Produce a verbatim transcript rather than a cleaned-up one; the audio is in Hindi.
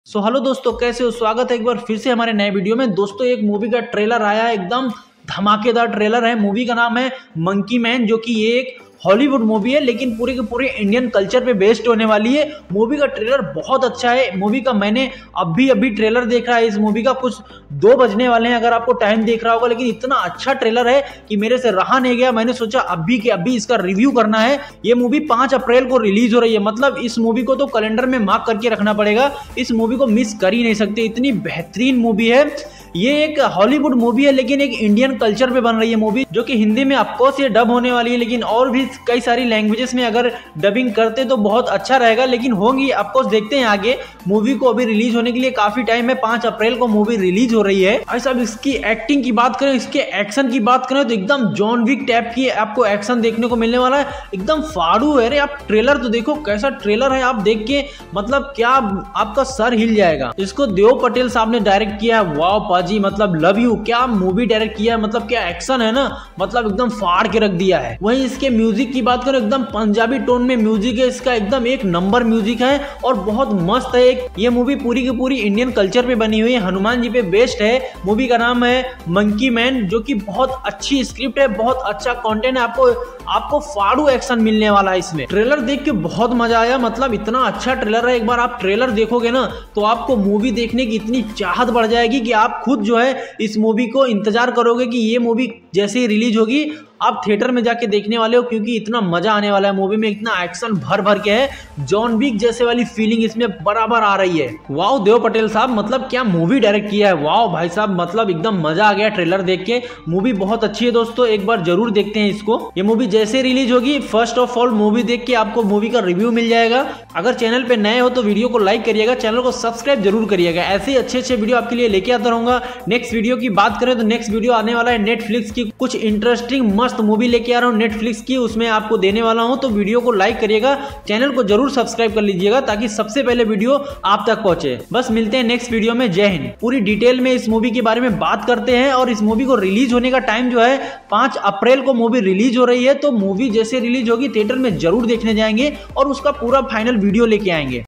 सो so, हेलो दोस्तों, कैसे हो? स्वागत है एक बार फिर से हमारे नए वीडियो में। दोस्तों, एक मूवी का ट्रेलर आया है, एकदम धमाकेदार ट्रेलर है। मूवी का नाम है मंकी मैन, जो कि ये एक हॉलीवुड मूवी है, लेकिन पूरे के पूरे इंडियन कल्चर पे बेस्ड होने वाली है। मूवी का ट्रेलर बहुत अच्छा है। मूवी का मैंने अभी अभी ट्रेलर देखा है। इस मूवी का कुछ दो बजने वाले हैं अगर आपको टाइम देख रहा होगा, लेकिन इतना अच्छा ट्रेलर है कि मेरे से रहा नहीं गया। मैंने सोचा अभी के अभी इसका रिव्यू करना है। ये मूवी पांच अप्रैल को रिलीज हो रही है, मतलब इस मूवी को तो कैलेंडर में मार्क करके रखना पड़ेगा। इस मूवी को मिस कर ही नहीं सकते, इतनी बेहतरीन मूवी है। ये एक हॉलीवुड मूवी है, लेकिन एक इंडियन कल्चर पे बन रही है मूवी, जो कि हिंदी में ऑफकोर्स ये डब होने वाली है, लेकिन और भी कई सारी लैंग्वेजेस में अगर डबिंग करते तो बहुत अच्छा रहेगा, लेकिन होंगी ऑफकोर्स। देखते हैं आगे। मूवी को अभी रिलीज होने के लिए काफी टाइम है, पांच अप्रैल को मूवी रिलीज हो रही है। भाई साहब, इसकी एक्टिंग की बात करें, इसके एक्शन की बात करें तो एकदम जॉन विक टाइप की आपको एक्शन देखने को मिलने वाला है। एकदम फाड़ू है रे। आप ट्रेलर तो देखो, कैसा ट्रेलर है। आप देख के मतलब क्या आपका सर हिल जाएगा। इसको देव पटेल साहब ने डायरेक्ट किया है। वाह जी, मतलब लव यू, क्या मूवी डायरेक्ट किया है, मतलब क्या एक्शन है ना, मतलब एकदम फाड़ के रख दिया है। वहीं इसके म्यूजिक की बात करें, एकदम पंजाबी टोन में म्यूजिक है इसका, एकदम एक नंबर म्यूजिक है और बहुत मस्त है। एक ये मूवी पूरी की पूरी इंडियन कल्चर पे बनी हुई है, हनुमान जी पे बेस्ड है। मूवी का नाम है मंकी मैन, जो कि बहुत अच्छी स्क्रिप्ट है, बहुत अच्छा कंटेंट है। आपको आपको फाड़ू एक्शन मिलने वाला है इसमें। ट्रेलर देख के बहुत मजा आया, मतलब इतना अच्छा ट्रेलर है। एक बार आप ट्रेलर देखोगे ना तो आपको मूवी देखने की इतनी चाहत बढ़ जाएगी कि आप खुद जो है इस मूवी को इंतजार करोगे कि ये मूवी जैसे ही रिलीज होगी आप थिएटर में जाके देखने वाले हो, क्योंकि इतना मजा आने वाला है मूवी में। इतना एक्शन भर भर के है, जॉन विक जैसे वाली फीलिंग इसमें बराबर आ रही है। वाओ देव पटेल साहब, मतलब क्या मूवी डायरेक्ट किया है। वाओ भाई साहब, मतलब एकदम मजा आ गया ट्रेलर देख के। मूवी बहुत अच्छी है दोस्तों, एक बार जरूर देखते हैं इसको। ये मूवी जैसे रिलीज होगी, फर्स्ट ऑफ ऑल मूवी देख के आपको मूवी का रिव्यू मिल जाएगा। अगर चैनल पे नए हो तो वीडियो को लाइक करिएगा, चैनल को सब्सक्राइब जरूर करिएगा। ऐसे अच्छे अच्छे वीडियो आपके लिए लेके आता रहूंगा। नेक्स्ट वीडियो की बात करें तो नेक्स्ट वीडियो आने वाला है नेटफ्लिक्स की कुछ इंटरेस्टिंग मस्त मूवी लेके आ रहा हूं नेटफ्लिक्स की, उसमें आपको देने वाला हूं। तो वीडियो को लाइक करिएगा, चैनल को जरूर सब्सक्राइब कर लीजिएगा, ताकि सबसे पहले वीडियो आप तक पहुंचे। बस मिलते हैं नेक्स्ट वीडियो में। जय हिंद। पूरी डिटेल में इस मूवी के बारे में बात करते हैं, और इस मूवी को रिलीज होने का टाइम जो है पांच अप्रैल को मूवी रिलीज हो रही है। तो मूवी जैसे रिलीज होगी थिएटर में जरूर देखने जाएंगे और उसका पूरा फाइनल वीडियो लेके आएंगे।